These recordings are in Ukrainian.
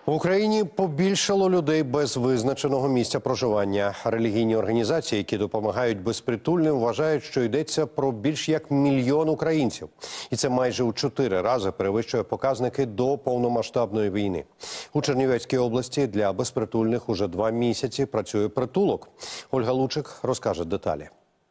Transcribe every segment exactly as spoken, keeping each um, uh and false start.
В Україні побільшало людей без визначеного місця проживання. Релігійні організації, які допомагають безпритульним, вважають, що йдеться про більш як мільйон українців. І це майже у чотири рази перевищує показники до повномасштабної війни. У Чернівецькій області для безпритульних уже два місяці працює притулок. Ольга Лучик розкаже деталі.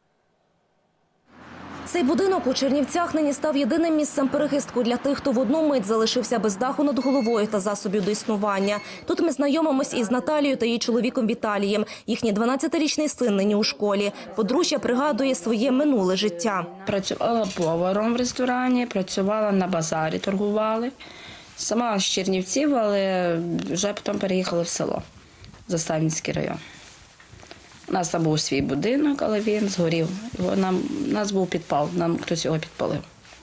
Цей будинок у Чернівцях нині став єдиним місцем перехистку для тих, хто в одну мить залишився без даху над головою та засобів до існування. Тут ми знайомимось із Наталією та її чоловіком Віталієм. Їхній дванадцятирічний син нині у школі. Подружжя пригадує своє минуле життя. Працювала поваром в ресторані, працювала на базарі, торгували. Сама з Чернівців, але вже потім переїхала в село, Заставницький район. У нас там був свій будинок, але він згорів. Його, нам, у нас був підпал, нам хтось його підпалив.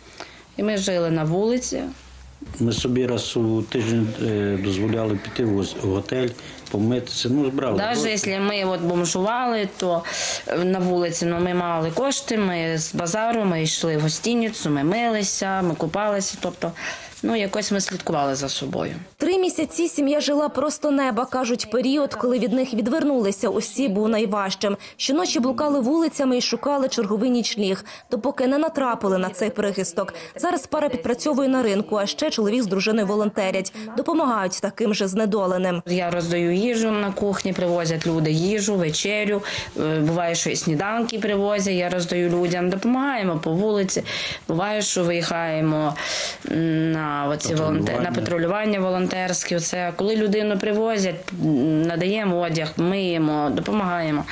І ми жили на вулиці. Ми собі раз у тиждень дозволяли піти в готель, помитися, ну, збрали. Навіть якщо ми от бомжували, то на вулиці ну, ми мали кошти, ми з базару, ми йшли в гостиницю, ми милися, ми купалися, тобто ну, якось ми слідкували за собою. Три місяці сім'я жила просто неба. Кажуть, період, коли від них відвернулися усі, був найважчим. Щоночі блукали вулицями і шукали черговий нічліг, допоки не натрапили на цей прихисток. Зараз пара підпрацьовує на ринку, а ще чоловік з дружиною волонтерять. Допомагають таким же знедоленим. Я роздаю їжу на кухні, привозять люди їжу, вечерю. Буває, що і сніданки привозять, я роздаю людям. Допомагаємо по вулиці. Буває, що виїхаємо на Оці волонтер... на патрулювання волонтерське. Це коли людину привозять, надаємо одяг, миємо, допомагаємо.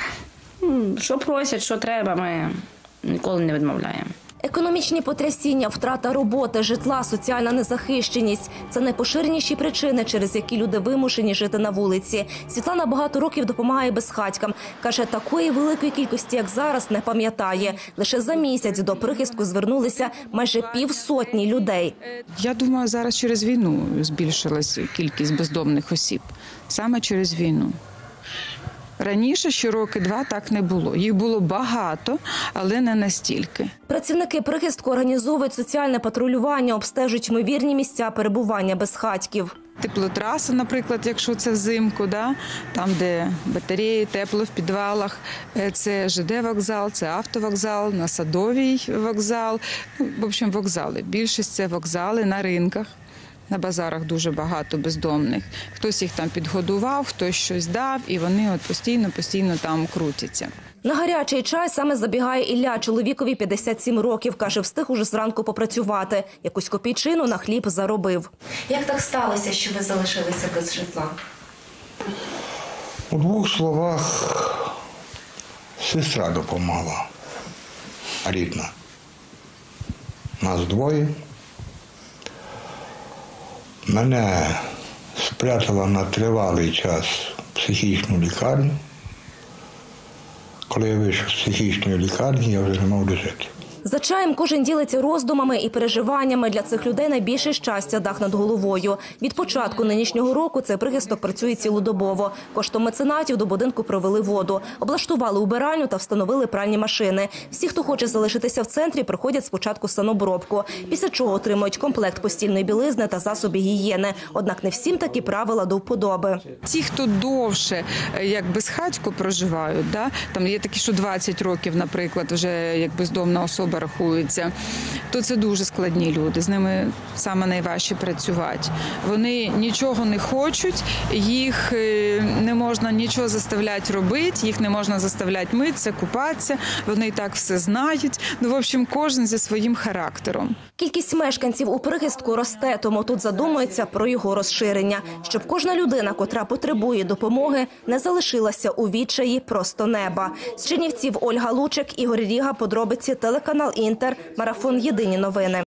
Що просять, що треба, ми ніколи не відмовляємо. Економічні потрясіння, втрата роботи, житла, соціальна незахищеність – це найпоширеніші причини, через які люди вимушені жити на вулиці. Світлана багато років допомагає безхатькам. Каже, такої великої кількості, як зараз, не пам'ятає. Лише за місяць до прихистку звернулися майже півсотні людей. Я думаю, зараз через війну збільшилась кількість бездомних осіб. Саме через війну. Раніше, ще роки два, так не було. Їх було багато, але не настільки. Працівники прихистку організовують соціальне патрулювання, обстежують ймовірні місця перебування безхатьків. Теплотраса, наприклад, якщо це взимку, да? Там, де батареї, тепло в підвалах, це ЖД вокзал, це автовокзал, на Садовій вокзал, ну, в общем, вокзали. Більшість це вокзали на ринках. На базарах дуже багато бездомних. Хтось їх там підгодував, хтось щось дав, і вони от постійно-постійно там крутяться. На гарячий чай саме забігає Ілля. Чоловікові п'ятдесят сім років. Каже, встиг уже зранку попрацювати. Якусь копійчину на хліб заробив. Як так сталося, що ви залишилися без житла? У двох словах, сестра допомагала. Рідна. Нас двоє. Мене спрятала на тривалий час в психічну лікарню. Коли я вийшов з психічної лікарні, я вже не мав де жити. За чаєм кожен ділиться роздумами і переживаннями. Для цих людей найбільше щастя – дах над головою. Від початку нинішнього року цей прихисток працює цілодобово. Коштом меценатів до будинку провели воду, облаштували убиральню та встановили пральні машини. Всі, хто хоче залишитися в центрі, проходять спочатку санобробку, після чого отримують комплект постільної білизни та засоби гігієни. Однак не всім такі правила до вподоби. Ті, хто довше, як безхатько проживають, да? Там є такі, що двадцять років, наприклад, вже як бездомна особа рахується, то це дуже складні люди, з ними саме найважче працювати. Вони нічого не хочуть, їх не можна нічого заставляти робити, їх не можна заставляти митися, купатися, вони і так все знають. Ну, в общем, кожен зі своїм характером. Кількість мешканців у прихистку росте, тому тут задумується про його розширення. Щоб кожна людина, котра потребує допомоги, не залишилася у відчаї просто неба. З Чернівців Ольга Лучик, Ігор Ріга, подробиці, телеканал Інтер, марафон «Єдині новини».